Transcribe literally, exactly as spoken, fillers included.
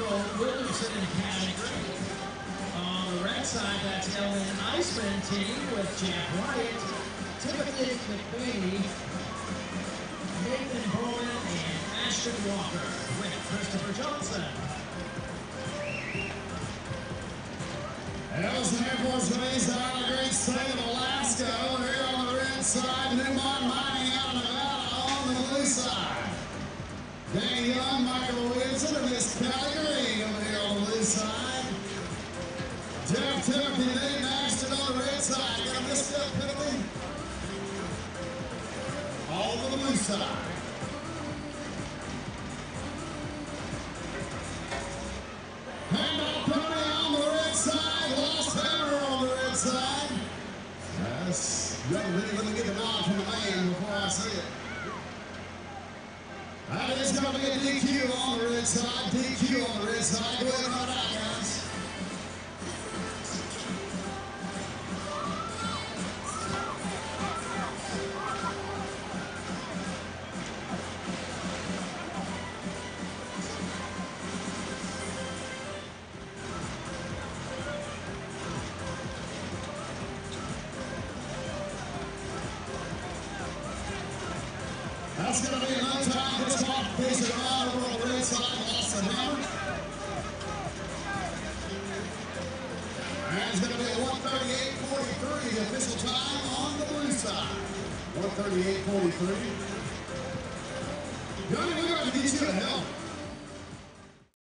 Marco Williamson in category. On the red side, that's Ellen Iceman team with Jeff Wyatt, Timothy McBean, Nathan Bowman, and Ashton Walker with Christopher Johnson. Ellison Air Force raised out of the great state of Alaska. Over here on the red side, Newmont Mining out of Nevada on the blue side. Danny Young, Michael Williamson in this category over here on the blue side. Jeff Timothy, Nate Ashton on the red side. Got a misstep penalty. All on the blue side. Handoff penalty on the red side. Lost Hammer on the red side. That's good. Let me get the nod from the man before I see it. That is going to be a D Q on the red side. D Q on the red side. Go ahead and run out, guys. That's going to be another time. This off face it around over on the red side. Lost the hammer. And it's going to be a one thirty-eight forty-three, the official time on the blue side. one thirty-eight forty-three. Johnny, we're going to get you to help.